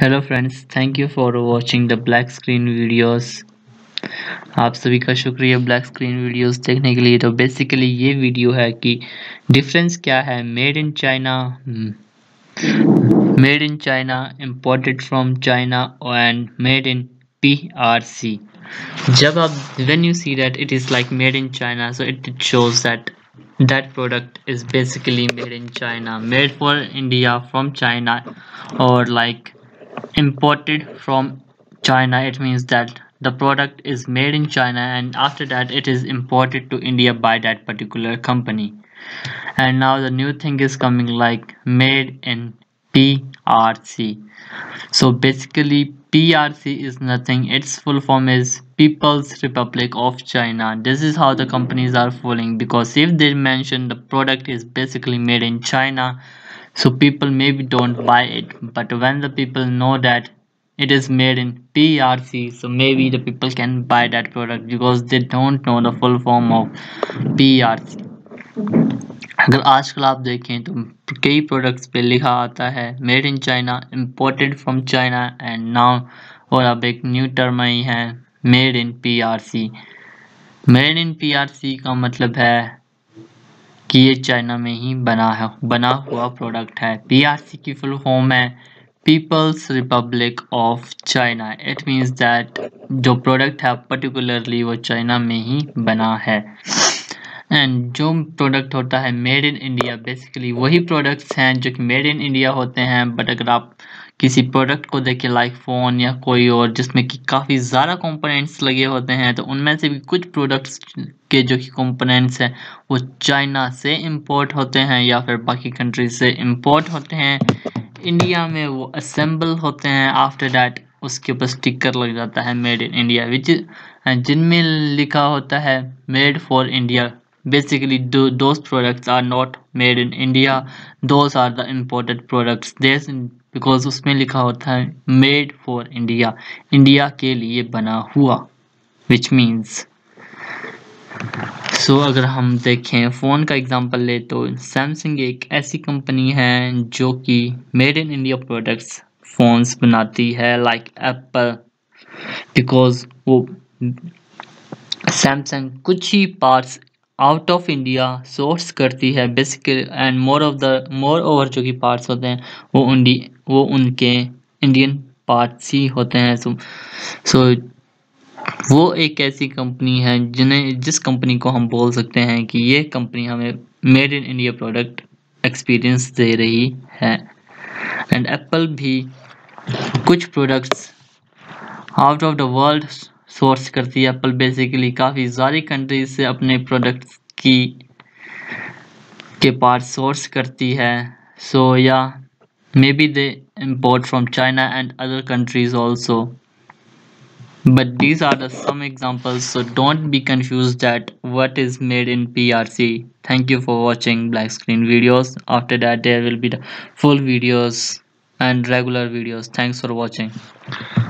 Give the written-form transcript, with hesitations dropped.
Hello friends, thank you for watching the black screen videos. आप सभी का शुक्रिया ब्लैक स्क्रीन वीडियोस देखने के लिए। तो बेसिकली ये वीडियो है कि डिफरेंस क्या है made in China, imported from China and made in PRC. जब आप when you see that it is like made in China, so it shows that that product is basically made in China, made for India from China, or like imported from China. It means that the product is made in China and after that it is imported to India by that particular company. And now the new thing is coming like made in PRC. So basically PRC is nothing, its full form is People's Republic of China. This is how the companies are fooling, because if they mention the product is basically made in China, so people maybe don't buy it. But when the people know that it is made in PRC, so maybe the people can buy that product because they don't know the full form of PRC. अगर आजकल आप देखें तो कई products पे लिखा आता है made in China, imported from China and now, और अब एक न्यू टर्म आई है made in PRC। Made in PRC का मतलब है कि ये चाइना में ही बना हुआ प्रोडक्ट है। PRC की फुल फॉर्म है people's republic of China. It means that जो प्रोडक्ट है पर्टिकुलरली वो चाइना में ही बना है। एंड जो प्रोडक्ट होता है मेड इन इंडिया, बेसिकली वही प्रोडक्ट्स हैं जो कि मेड इन इंडिया होते हैं। बट अगर आप किसी प्रोडक्ट को देखें लाइक फ़ोन या कोई और जिसमें कि काफ़ी ज़्यादा कंपोनेंट्स लगे होते हैं, तो उनमें से भी कुछ प्रोडक्ट्स के जो कि कंपोनेंट्स हैं वो चाइना से इंपोर्ट होते हैं या फिर बाकी कंट्रीज से इंपोर्ट होते हैं। इंडिया में वो असेंबल होते हैं। आफ्टर दैट उसके ऊपर स्टिकर लग जाता है मेड इन इंडिया, विच जिनमें लिखा होता है made for India. Basically, those products are not made in India. Those are the imported products. There's because उसमें लिखा होता है made for India, इंडिया के लिए बना हुआ, which means so अगर हम देखें फ़ोन का एग्जांपल ले तो सैमसंग एक ऐसी कंपनी है जो कि made in India products phones बनाती है, लाइक एप्पल, बिकॉज वो सैमसंग कुछ ही parts out of India source करती है बेसिकली, एंड मोर ओवर जो कि पार्ट्स होते हैं वो उनके इंडियन पार्ट्स ही होते हैं। सो वो एक ऐसी कंपनी है जिस कंपनी को हम बोल सकते हैं कि ये कंपनी हमें made in India product experience दे रही है। एंड एप्पल भी कुछ products out of the world source करती है। एप्पल बेसिकली काफ़ी सारी कंट्रीज से अपने प्रोडक्ट्स के पार्ट सोर्स करती है। सो या maybe they import from China and other countries also, but these are the some examples, so don't be confused that what is made in PRC. Thank you for watching black screen videos. After that there will be the full videos and regular videos. Thanks for watching.